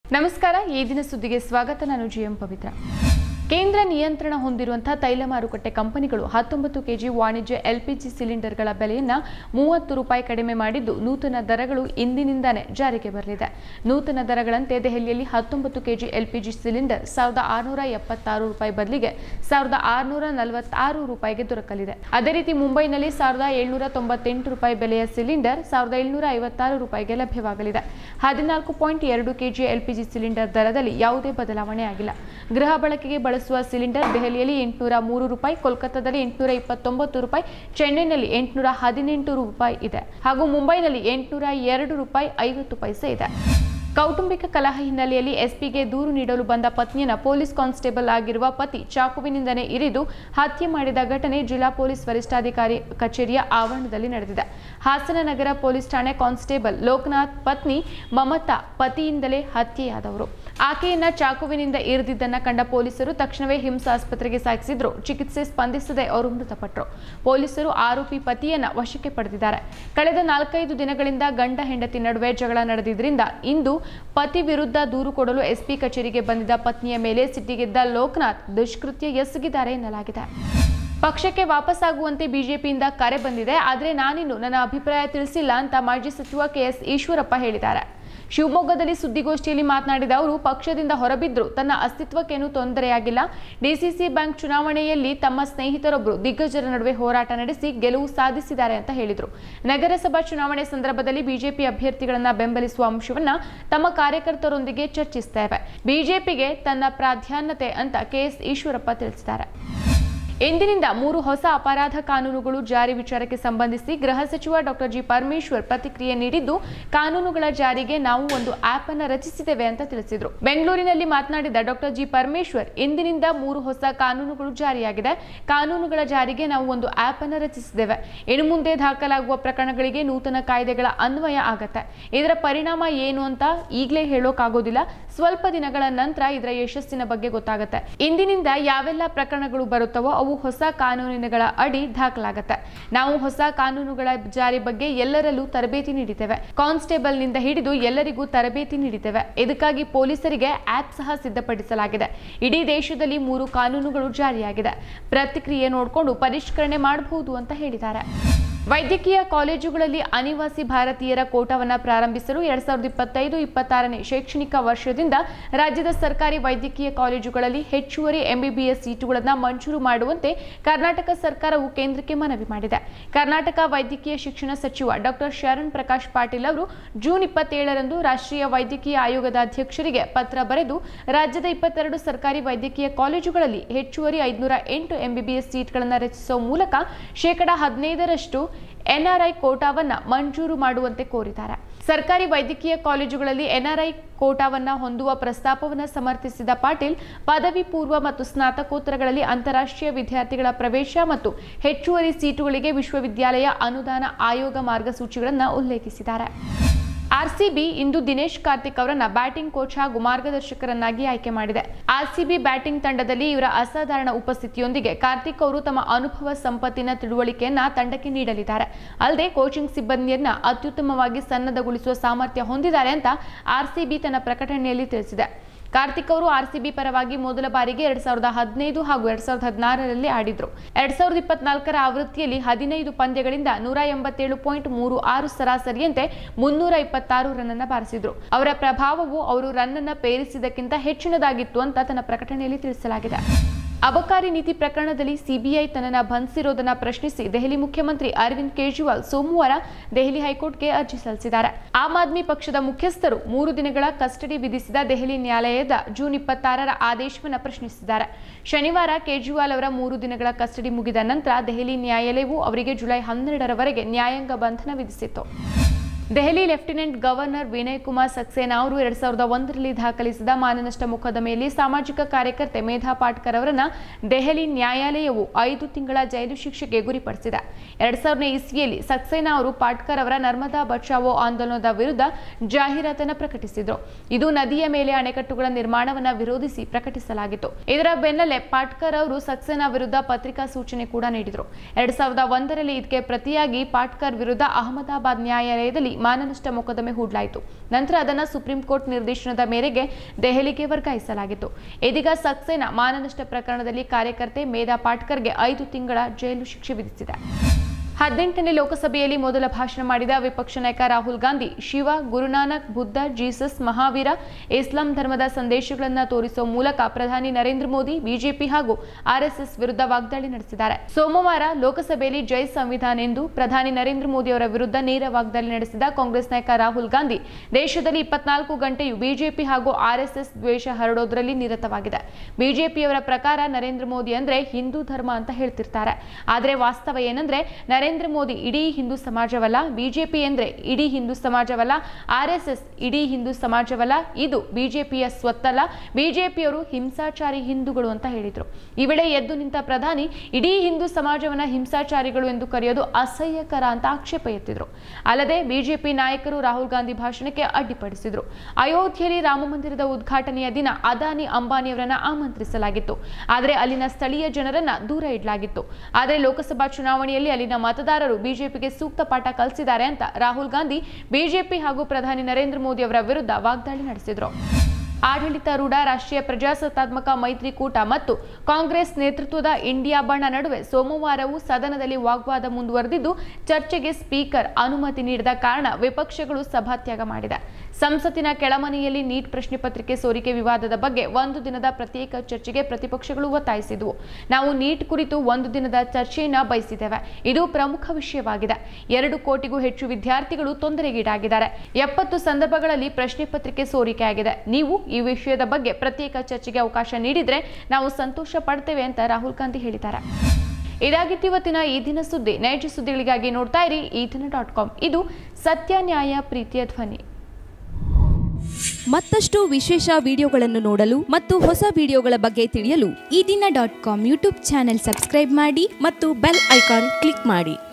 ನಮಸ್ಕಾರ ಈ ದಿನ ಸುದ್ದಿಗೆ ಸ್ವಾಗತ ನಾನು ಜಿಎಂ ಪವಿತ್ರ ಕೇಂದ್ರ ನಿಯಂತ್ರಣ ಹೊಂದಿರುವಂತ ತೈಲ ಮಾರುಕಟ್ಟೆ ಕಂಪನಿಗಳು 19 ಕೆಜಿ ವಾಣಿಜ್ಯ ಎಲ್ಪಿಜಿ ಸಿಲಿಂಡರ್ಗಳ ಬೆಲೆಯನ್ನು ₹30 ಕಡಿಮೆ ಮಾಡಿದ್ದು ನೂತನ ದರಗಳು ಇಂದಿನಿಂದಲೇ ಜಾರಿಗೆ ಬರಲಿದೆ ನೂತನ ದರಗಳಂತೆ ದೆಹಲಿಯಲ್ಲಿ 19 ಕೆಜಿ ಎಲ್ಪಿಜಿ ಸಿಲಿಂಡರ್ ₹1676 ಬದಲಿಗೆ ₹1646 ಗೆ ದೊರಕಲಿದೆ ಅದೇ ರೀತಿ ಮುಂಬೈನಲ್ಲಿ ₹1798 ಬೆಲೆಯ ಸಿಲಿಂಡರ್ ₹1756 ಗೆ ಲಭ್ಯವಾಗಲಿದೆ 14.2 ಕೆಜಿ ಎಲ್ಪಿಜಿ ಸಿಲಿಂಡರ್ ದರದಲ್ಲಿ ಯಾವುದೇ ಬದಲಾವಣೆ ಆಗಿಲ್ಲ ಗೃಹ ಬಳಕೆಗೆ ಸಿಲಿಂಡರ್ ದೆಹಲಿಯಲ್ಲಿ ₹803 ಕೋಲ್ಕತ್ತಾದಲ್ಲಿ ₹829 ಚೆನ್ನೈನಲ್ಲಿ ₹818 ಇದೆ ಹಾಗೂ ಮುಂಬೈನಲ್ಲಿ ₹802.50 ಇದೆ ಕೌಟುಂಬಿಕ ಕಲಹ ಹಿನ್ನೆಲೆಯಲ್ಲಿ ಎಸ್ಪಿಗೆ ದೂರು ನೀಡಲು ಬಂದ ಪತ್ನಿಯನ್ನು ಪೊಲೀಸ್ ಕಾನ್ಸ್ಟೇಬಲ್ ಆಗಿರುವ ಪತಿ ಚಾಕುವಿನಿಂದನೇ ಇರಿದು ಹತ್ಯೆ ಮಾಡಿದ ಘಟನೆ ಜಿಲ್ಲಾ ಪೊಲೀಸ್ ವರಿಷ್ಠಾಧಿಕಾರಿ ಕಚೇರಿಯ ಆವರಣದಲ್ಲಿ ನಡೆದಿದೆ ಹಾಸನ ನಗರ ಪೊಲೀಸ್ ಠಾಣೆ ಕಾನ್ಸ್ಟೇಬಲ್ ಲೋಕನಾಥ್ ಪತ್ನಿ ಮಮತಾ ಪತಿಯಿಂದಲೇ ಹತ್ಯೆಯಾದವರು ಆಕೆಯನ್ನ ಚಾಕುವಿನಿಂದ ಇರಿದಿದ್ದನ್ನ ಕಂಡ ಪೊಲೀಸರು ತಕ್ಷಣವೇ ಹಿಮ್ಸ್ ಆಸ್ಪತ್ರೆಗೆ ಸಾಗಿಸಿದ್ರು ಚಿಕಿತ್ಸೆ ಸ್ಪಂದಿಸದೆ ಅವರು ಮೃತಪಟ್ಟರು ಪೊಲೀಸರು ಆರೋಪಿ ಪತಿಯನ್ನ ವಶಕ್ಕೆ ಪಡೆದಿದ್ದಾರೆ ಕಳೆದ 4-5 ದಿನಗಳಿಂದ ಗಂಡ ಹೆಂಡತಿ ನಡುವೆ ಜಗಳ ನಡೆದಿದ್ದರಿಂದ ಇಂದು ಪತಿ ವಿರುದ್ಧ ದೂರು ಕೊಡಲು ಎಸ್ಪಿ ಕಚೇರಿಗೆ ಬಂದಿದ್ದ ಪತ್ನಿಯ ಮೇಲೆ ಸಿಟ್ಟಿಗೆದ್ದ ಲೋಕನಾಥ್ ದುಷ್ಕೃತ್ಯ ಎಸಗಿದ್ದಾರೆ ಎನ್ನಲಾಗಿದೆ ಪಕ್ಷಕ್ಕೆ ವಾಪಸ್ಸಾಗುವಂತೆ ಬಿಜೆಪಿಯಿಂದ ಕರೆ ಬಂದಿದೆ ಆದರೆ ನಾನಿನ್ನು ನನ್ನ ಅಭಿಪ್ರಾಯ ತಿಳಿಸಿಲ್ಲ ಅಂತ ಮಾಜಿ ಸಚಿವ ಕೆಎಸ್ ಈಶ್ವರಪ್ಪ ಹೇಳಿದ್ದಾರೆ ಶಿವಮೊಗ್ಗದಲ್ಲಿ ಸುದ್ದಿಗೋಷ್ಠಿಯಲ್ಲಿ ಮಾತನಾಡಿದ ಅವರು ಪಕ್ಷದಿಂದ ಹೊರಬಿದ್ದರೂ ತನ್ನ ಅಸ್ತಿತ್ವಕ್ಕೇನೂ ತೊಂದರೆಯಾಗಿಲ್ಲ ಡಿಸಿಸಿ ಬ್ಯಾಂಕ್ ಚುನಾವಣೆಯಲ್ಲಿ ತಮ್ಮ ಸ್ನೇಹಿತರೊಬ್ಬರು ದಿಗ್ಗಜರ ನಡುವೆ ಹೋರಾಟ ನಡೆಸಿ ಗೆಲುವು ಸಾಧಿಸಿದ್ದಾರೆ ಅಂತ ಹೇಳಿದರು ನಗರಸಭಾ ಚುನಾವಣೆ ಸಂದರ್ಭದಲ್ಲಿ ಬಿಜೆಪಿ ಅಭ್ಯರ್ಥಿಗಳನ್ನು ಬೆಂಬಲಿಸುವ ಅಂಶವನ್ನ ತಮ್ಮ ಕಾರ್ಯಕರ್ತರೊಂದಿಗೆ ಚರ್ಚಿಸುತ್ತೇವೆ ಬಿಜೆಪಿಗೆ ತನ್ನ ಪ್ರಾಧಾನ್ಯತೆ ಅಂತ ಕೆಎಸ್ ಈಶ್ವರಪ್ಪ ತಿಳಿಸಿದ್ದಾರೆ ಇಂದಿನಿಂದ 3 ಹೊಸ ಅಪರಾಧ ಕಾನೂನುಗಳು ಜಾರಿ ವಿಚಾರಕ್ಕೆ ಸಂಬಂಧಿಸಿ ಗೃಹ ಸಚಿವ ಡಾಕ್ಟರ್ ಜಿ ಪರಮೇಶ್ವರ್ ಪ್ರತಿಕ್ರಿಯೆ ನೀಡಿದ್ದು ಕಾನೂನುಗಳ ಜಾರಿಗೆ ನಾವು ಒಂದು ಆಪ್ ಅನ್ನು ರಚಿಸಿದ್ದೇವೆ ಅಂತ ತಿಳಿಸಿದರು ಬೆಂಗಳೂರಿನಲ್ಲಿ ಮಾತನಾಡಿದ ಡಾಕ್ಟರ್ ಜಿ ಪರಮೇಶ್ವರ್ ಇಂದಿನಿಂದ 3 ಹೊಸ ಕಾನೂನುಗಳು ಜಾರಿಯಾಗಿದೆ ಕಾನೂನುಗಳ ಜಾರಿಗೆ ನಾವು ಒಂದು ಆಪ್ ಅನ್ನು ರಚಿಸಿದ್ದೇವೆ ಇನ್ನು ಮುಂದೆ ದಾಖಲಾಗುವ ಪ್ರಕರಣಗಳಿಗೆ ನೂತನ ಕಾಯ್ದೆಗಳ ಅನ್ವಯ ಆಗುತ್ತೆ ಇದರ ಪರಿಣಾಮ ಏನು ಅಂತ ಈಗಲೇ ಹೇಳೋಕ್ಕಾಗೋದಿಲ್ಲ ಸ್ವಲ್ಪ ದಿನಗಳ ನಂತರ ಇದರ ಯಶಸ್ಸಿನ ಬಗ್ಗೆ ಗೊತ್ತಾಗುತ್ತೆ ಇಂದಿನಿಂದ ಯಾವೆಲ್ಲ ಪ್ರಕರಣಗಳು ಬರುತ್ತವೋ ಅವು ಹೊಸ ಕಾನೂನಿನಗಳ ಅಡಿ ದಾಖಲಾಗುತ್ತೆ ನಾವು ಹೊಸ ಕಾನೂನುಗಳ ಜಾರಿ ಬಗ್ಗೆ ಎಲ್ಲರಲ್ಲೂ ತರಬೇತಿ ನೀಡಿದ್ದೇವೆ ಕಾನ್ಸ್ಟೇಬಲ್ನಿಂದ ಹಿಡಿದು ಎಲ್ಲರಿಗೂ ತರಬೇತಿ ನೀಡಿದ್ದೇವೆ ಇದಕ್ಕಾಗಿ ಪೊಲೀಸರಿಗೆ ಆಪ್ ಸಹ ಸಿದ್ಧಪಡಿಸಲಾಗಿದೆ ಇಡೀ ದೇಶದಲ್ಲಿ 3 ಕಾನೂನುಗಳು ಜಾರಿಯಾಗಿದೆ ಪ್ರತಿಕ್ರಿಯೆ ನೋಡಿಕೊಂಡು ಪರಿಷ್ಕರಣೆ ಮಾಡಬಹುದು ಅಂತ ಹೇಳಿದ್ದಾರೆ ವೈದ್ಯಕೀಯ ಕಾಲೇಜುಗಳಲ್ಲಿ ಅನಿವಾಸಿ ಭಾರತೀಯರ ಕೋಟಾವನ್ನು ಪ್ರಾರಂಭಿಸಲು 2025-26ನೇ ಶೈಕ್ಷಣಿಕ ವರ್ಷದಿಂದ ರಾಜ್ಯದ ಸರ್ಕಾರಿ ವೈದ್ಯಕೀಯ ಕಾಲೇಜುಗಳಲ್ಲಿ ಹೆಚ್ಚುವರಿ ಎಂಬಿಬಿಎಸ್ ಸೀಟುಗಳನ್ನು ಮಂಜೂರು ಮಾಡುವಂತೆ ಕರ್ನಾಟಕ ಸರ್ಕಾರವು ಕೇಂದ್ರಕ್ಕೆ ಮನವಿ ಮಾಡಿದೆ ಕರ್ನಾಟಕ ವೈದ್ಯಕೀಯ ಶಿಕ್ಷಣ ಸಚಿವ ಡಾಕ್ಟರ್ ಶರಣ್ ಪ್ರಕಾಶ್ ಪಾಟೀಲ್ ಅವರು ಜೂನ್ 27ರಂದು ರಾಷ್ಟ್ರೀಯ ವೈದ್ಯಕೀಯ ಆಯೋಗದ ಅಧ್ಯಕ್ಷರಿಗೆ ಪತ್ರ ಬರೆದು ರಾಜ್ಯದ 22 ಸರ್ಕಾರಿ ವೈದ್ಯಕೀಯ ಕಾಲೇಜುಗಳಲ್ಲಿ ಹೆಚ್ಚುವರಿ 508 ಎಂಬಿಬಿಎಸ್ ಸೀಟ್ಗಳನ್ನು ರಚಿಸುವ ಮೂಲಕ 15% ಎನ್ಆರ್ಐ ಕೋಟಾವನ್ನ ಮಂಜೂರು ಮಾಡುವಂತೆ ಕೋರಿದ್ದಾರೆ ಸರ್ಕಾರಿ ವೈದ್ಯಕೀಯ ಕಾಲೇಜುಗಳಲ್ಲಿ ಎನ್ಆರ್ಐ ಕೋಟಾವನ್ನ ಹೊಂದುವ ಪ್ರಸ್ತಾಪವನ್ನು ಸಮರ್ಥಿಸಿದ ಪಾಟೀಲ್ ಪದವಿ ಪೂರ್ವ ಮತ್ತು ಸ್ನಾತಕೋತ್ತರಗಳಲ್ಲಿ ಅಂತಾರಾಷ್ಟ್ರೀಯ ವಿದ್ಯಾರ್ಥಿಗಳ ಪ್ರವೇಶ ಮತ್ತು ಹೆಚ್ಚುವರಿ ಸೀಟುಗಳಿಗೆ ವಿಶ್ವವಿದ್ಯಾಲಯ ಅನುದಾನ ಆಯೋಗ ಮಾರ್ಗಸೂಚಿಗಳನ್ನು ಉಲ್ಲೇಖಿಸಿದ್ದಾರೆ ಆರ್ಸಿಬಿ ಇಂದು ದಿನೇಶ್ ಕಾರ್ತಿಕ್ ಅವರನ್ನ ಬ್ಯಾಟಿಂಗ್ ಕೋಚ್ ಹಾಗೂ ಮಾರ್ಗದರ್ಶಕರನ್ನಾಗಿ ಆಯ್ಕೆ ಮಾಡಿದೆ ಆರ್ಸಿಬಿ ಬ್ಯಾಟಿಂಗ್ ತಂಡದಲ್ಲಿ ಇವರ ಅಸಾಧಾರಣ ಉಪಸ್ಥಿತಿಯೊಂದಿಗೆ ಕಾರ್ತಿಕ್ ಅವರು ತಮ್ಮ ಅನುಭವ ಸಂಪತ್ತಿನ ತಿಳುವಳಿಕೆಯನ್ನ ತಂಡಕ್ಕೆ ನೀಡಲಿದ್ದಾರೆ ಅಲ್ಲದೆ ಕೋಚಿಂಗ್ ಸಿಬ್ಬಂದಿಯನ್ನ ಅತ್ಯುತ್ತಮವಾಗಿ ಸನ್ನದ್ಧಗೊಳಿಸುವ ಸಾಮರ್ಥ್ಯ ಹೊಂದಿದ್ದಾರೆ ಅಂತ ಆರ್ಸಿಬಿ ತನ್ನ ಪ್ರಕಟಣೆಯಲ್ಲಿ ತಿಳಿಸಿದೆ ಕಾರ್ತಿಕ್ ಅವರು ಆರ್ಸಿಬಿ ಪರವಾಗಿ ಮೊದಲ ಬಾರಿಗೆ 2015 ಹಾಗೂ 2016ರಲ್ಲಿ ಆಡಿದ್ರು 2024ರ ಆವೃತ್ತಿಯಲ್ಲಿ 15 ಪಂದ್ಯಗಳಿಂದ 187.36 ಸರಾಸರಿಯಂತೆ 326 ರನ್ ಅನ್ನು ಬಾರಿಸಿದ್ರು ಅವರ ಪ್ರಭಾವವು ಅವರು ರನ್ ಅನ್ನು ಪೇರಿಸಿದಕ್ಕಿಂತ ಹೆಚ್ಚಿನದಾಗಿತ್ತು ಅಂತ ತನ್ನ ಪ್ರಕಟಣೆಯಲ್ಲಿ ತಿಳಿಸಲಾಗಿದೆ ಅಬಕಾರಿ ನೀತಿ ಪ್ರಕರಣದಲ್ಲಿ ಸಿಬಿಐ ತನ್ನನ್ನು ಬಂಧಿಸಿರುವುದನ್ನು ಪ್ರಶ್ನಿಸಿ ದೆಹಲಿ ಮುಖ್ಯಮಂತ್ರಿ ಅರವಿಂದ್ ಕೇಜ್ರಿವಾಲ್ ಸೋಮವಾರ ದೆಹಲಿ ಹೈಕೋರ್ಟ್ಗೆ ಅರ್ಜಿ ಸಲ್ಲಿಸಿದ್ದಾರೆ ಆಮ್ ಆದ್ಮಿ ಪಕ್ಷದ ಮುಖ್ಯಸ್ಥರು 3 ದಿನಗಳ ಕಸ್ಟಡಿ ವಿಧಿಸಿದ ದೆಹಲಿ ನ್ಯಾಯಾಲಯದ ಜೂನ್ 26ರ ಆದೇಶವನ್ನು ಪ್ರಶ್ನಿಸಿದ್ದಾರೆ ಶನಿವಾರ ಕೇಜ್ರಿವಾಲ್ ಅವರ 3 ದಿನಗಳ ಕಸ್ಟಡಿ ಮುಗಿದ ನಂತರ ದೆಹಲಿ ನ್ಯಾಯಾಲಯವು ಅವರಿಗೆ ಜುಲೈ 12ರವರೆಗೆ ನ್ಯಾಯಾಂಗ ಬಂಧನ ವಿಧಿಸಿತ್ತು ದೆಹಲಿ ಲೆಫ್ಟಿನೆಂಟ್ ಗವರ್ನರ್ ವಿನಯ್ ಕುಮಾರ್ ಸಕ್ಸೇನಾ ಅವರು 2001ರಲ್ಲಿ ದಾಖಲಿಸಿದ ಮಾನನಷ್ಟ ಮೊಕದ್ದಮೆಯಲ್ಲಿ ಸಾಮಾಜಿಕ ಕಾರ್ಯಕರ್ತೆ ಮೇಧಾ ಪಾಟ್ಕರ್ ಅವರನ್ನು ದೆಹಲಿ ನ್ಯಾಯಾಲಯವು 5 ತಿಂಗಳ ಜೈಲು ಶಿಕ್ಷೆಗೆ ಗುರಿಪಡಿಸಿದೆ 2000ನೇ ಇಸ್ವಿಯಲ್ಲಿ ಸಕ್ಸೇನಾ ಅವರು ಪಾಟ್ಕರ್ ಅವರ ನರ್ಮದಾ ಬಚಾವೋ ಆಂದೋಲನದ ವಿರುದ್ಧ ಜಾಹೀರಾತನ್ನು ಪ್ರಕಟಿಸಿದರು ಇದು ನದಿಯ ಮೇಲೆ ಅಣೆಕಟ್ಟುಗಳ ನಿರ್ಮಾಣವನ್ನು ವಿರೋಧಿಸಿ ಪ್ರಕಟಿಸಲಾಗಿತ್ತು ಇದರ ಬೆನ್ನಲ್ಲೇ ಪಾಟ್ಕರ್ ಅವರು ಸಕ್ಸೇನಾ ವಿರುದ್ಧ ಪತ್ರಿಕಾ ಸೂಚನೆ ಕೂಡ ನೀಡಿದರು 2001ರಲ್ಲಿ ಇದಕ್ಕೆ ಪ್ರತಿಯಾಗಿ ಪಾಟ್ಕರ್ ವಿರುದ್ಧ ಅಹಮದಾಬಾದ್ ನ್ಯಾಯಾಲಯದಲ್ಲಿ ಮಾನನಷ್ಟ ಮೊಕದ್ದಮೆ ಹೂಡಲಾಯಿತು. ನಂತರ ಅದನ್ನು ಸುಪ್ರೀಂ ಕೋರ್ಟ್ ನಿರ್ದೇಶನದ ಮೇರೆಗೆ ದೆಹಲಿಗೆ ವರ್ಗಾಯಿಸಲಾಗಿತ್ತು. ಇದೀಗ ಸಕ್ಸೇನಾ ಮಾನನಷ್ಟ ಪ್ರಕರಣದಲ್ಲಿ ಕಾರ್ಯಕರ್ತೆ ಮೇಧಾ ಪಾಟ್ಕರ್ಗೆ 5 ತಿಂಗಳ ಜೈಲು ಶಿಕ್ಷೆ ವಿಧಿಸಿದೆ. 18ನೇ ಲೋಕಸಭೆಯಲ್ಲಿ ಮೊದಲ ಭಾಷಣ ಮಾಡಿದ ವಿಪಕ್ಷ ನಾಯಕ ರಾಹುಲ್ ಗಾಂಧಿ ಶಿವ, ಗುರುನಾನಕ್, ಬುದ್ಧ, ಜೀಸಸ್, ಮಹಾವೀರ, ಇಸ್ಲಾಂ ಧರ್ಮದ ಸಂದೇಶಗಳನ್ನು ತೋರಿಸುವ ಮೂಲಕ ಪ್ರಧಾನಿ ನರೇಂದ್ರ ಮೋದಿ, ಬಿಜೆಪಿ ಹಾಗೂ ಆರ್ಎಸ್ಎಸ್ ವಿರುದ್ಧ ವಾಗ್ದಾಳಿ ನಡೆಸಿದ್ದಾರೆ. ಸೋಮವಾರ ಲೋಕಸಭೆಯಲ್ಲಿ ಜೈ ಸಂವಿಧಾನ ಎಂದು ಪ್ರಧಾನಿ ನರೇಂದ್ರ ಮೋದಿ ಅವರ ವಿರುದ್ಧ ನೇರ ವಾಗ್ದಾಳಿ ನಡೆಸಿದ ಕಾಂಗ್ರೆಸ್ ನಾಯಕ ರಾಹುಲ್ ಗಾಂಧಿ ದೇಶದಲ್ಲಿ 24 ಗಂಟೆಯೂ ಬಿಜೆಪಿ ಹಾಗೂ ಆರ್ಎಸ್ಎಸ್ ದ್ವೇಷ ಹರಡೋದ್ರಲ್ಲಿ ನಿರತವಾಗಿದೆ. ಬಿಜೆಪಿಯವರ ಪ್ರಕಾರ ನರೇಂದ್ರ ಮೋದಿ ಅಂದ್ರೆ ಹಿಂದೂ ಧರ್ಮ ಅಂತ ಹೇಳ್ತಿರ್ತಾರೆ. ಆದರೆ ವಾಸ್ತವ ಏನಂದ್ರೆ ನರೇಂದ್ರ ಮೋದಿ ಇಡೀ ಹಿಂದೂ ಸಮಾಜವಲ್ಲ, ಬಿಜೆಪಿ ಅಂದ್ರೆ ಇಡೀ ಹಿಂದೂ ಸಮಾಜವಲ್ಲ, ಆರ್ಎಸ್ಎಸ್ ಇಡೀ ಹಿಂದೂ ಸಮಾಜವಲ್ಲ, ಇದು ಬಿಜೆಪಿಯ ಸ್ವತ್ತಲ್ಲ, ಬಿಜೆಪಿಯವರು ಹಿಂಸಾಚಾರಿ ಹಿಂದೂಗಳು ಅಂತ ಹೇಳಿದ್ರು. ಈ ವೇಳೆ ಎದ್ದು ನಿಂತ ಪ್ರಧಾನಿ ಇಡೀ ಹಿಂದೂ ಸಮಾಜವನ್ನ ಹಿಂಸಾಚಾರಿಗಳು ಎಂದು ಕರೆಯೋದು ಅಸಹ್ಯಕರ ಅಂತ ಆಕ್ಷೇಪ ಎತ್ತಿದ್ರು. ಅಲ್ಲದೆ ಬಿಜೆಪಿ ನಾಯಕರು ರಾಹುಲ್ ಗಾಂಧಿ ಭಾಷಣಕ್ಕೆ ಅಡ್ಡಿಪಡಿಸಿದ್ರು. ಅಯೋಧ್ಯೆಯಲ್ಲಿ ರಾಮ ಮಂದಿರದ ಉದ್ಘಾಟನೆಯ ದಿನ ಅದಾನಿ, ಅಂಬಾನಿಯವರನ್ನ ಆಮಂತ್ರಿಸಲಾಗಿತ್ತು. ಆದರೆ ಅಲ್ಲಿನ ಸ್ಥಳೀಯ ಜನರನ್ನ ದೂರ ಇಡಲಾಗಿತ್ತು. ಆದರೆ ಲೋಕಸಭಾ ಚುನಾವಣೆಯಲ್ಲಿ ಅಲ್ಲಿನ ಮತದಾರರು ಬಿಜೆಪಿಗೆ ಸೂಕ್ತ ಪಾಠ ಕಲಿಸಿದ್ದಾರೆ ಅಂತ ರಾಹುಲ್ ಗಾಂಧಿ ಬಿಜೆಪಿ ಹಾಗೂ ಪ್ರಧಾನಿ ನರೇಂದ್ರ ಮೋದಿ ಅವರ ವಿರುದ್ಧ ವಾಗ್ದಾಳಿ ನಡೆಸಿದರು. ಆಡಳಿತಾರೂಢ ರಾಷ್ಟ್ರೀಯ ಪ್ರಜಾಸತ್ತಾತ್ಮಕ ಮೈತ್ರಿಕೂಟ ಮತ್ತು ಕಾಂಗ್ರೆಸ್ ನೇತೃತ್ವದ ಇಂಡಿಯಾ ಬಣ ನಡುವೆ ಸೋಮವಾರವೂ ಸದನದಲ್ಲಿ ವಾಗ್ವಾದ ಮುಂದುವರೆದಿದ್ದು, ಚರ್ಚೆಗೆ ಸ್ಪೀಕರ್ ಅನುಮತಿ ನೀಡದ ಕಾರಣ ವಿಪಕ್ಷಗಳು ಸಭಾತ್ಯಾಗ ಮಾಡಿದೆ. ಸಂಸತ್ತಿನ ಕೆಳಮನೆಯಲ್ಲಿ ನೀಟ್ ಪ್ರಶ್ನೆ ಪತ್ರಿಕೆ ಸೋರಿಕೆ ವಿವಾದದ ಬಗ್ಗೆ 1 ದಿನದ ಪ್ರತ್ಯೇಕ ಚರ್ಚೆಗೆ ಪ್ರತಿಪಕ್ಷಗಳು ಒತ್ತಾಯಿಸಿದವು. ನಾವು ನೀಟ್ ಕುರಿತು 1 ದಿನದ ಚರ್ಚೆಯನ್ನು ಬಯಸಿದ್ದೇವೆ. ಇದು ಪ್ರಮುಖ ವಿಷಯವಾಗಿದೆ. 2 ಕೋಟಿಗೂ ಹೆಚ್ಚು ವಿದ್ಯಾರ್ಥಿಗಳು ತೊಂದರೆಗೀಡಾಗಿದ್ದಾರೆ. 70 ಸಂದರ್ಭಗಳಲ್ಲಿ ಪ್ರಶ್ನೆ ಪತ್ರಿಕೆ ಸೋರಿಕೆಯಾಗಿದೆ. ನೀವು ಈ ವಿಷಯದ ಬಗ್ಗೆ ಪ್ರತ್ಯೇಕ ಚರ್ಚೆಗೆ ಅವಕಾಶ ನೀಡಿದ್ರೆ ನಾವು ಸಂತೋಷ ಪಡ್ತೇವೆ ಅಂತ ರಾಹುಲ್ ಗಾಂಧಿ ಹೇಳಿದ್ದಾರೆ. ಇದಾಗಿತ್ತು ಇವತ್ತಿನ ಈ ದಿನ ಸುದ್ದಿ. ನೈಜ ಸುದ್ದಿಗಳಿಗಾಗಿ ನೋಡ್ತಾ ಇರಿ ಈದಿನ.com. ಇದು ಸತ್ಯ, ನ್ಯಾಯ, ಪ್ರೀತಿಯ ಧ್ವನಿ. ಮತ್ತಷ್ಟು ವಿಶೇಷ ವಿಡಿಯೋಗಳನ್ನು ನೋಡಲು ಮತ್ತು ಹೊಸ ವಿಡಿಯೋಗಳ ಬಗ್ಗೆ ತಿಳಿಯಲು ಈದಿನ.com ಯೂಟ್ಯೂಬ್ ಚಾನೆಲ್ ಸಬ್ಸ್ಕ್ರೈಬ್ ಮಾಡಿ ಮತ್ತು ಬೆಲ್ ಐಕಾನ್ ಕ್ಲಿಕ್ ಮಾಡಿ.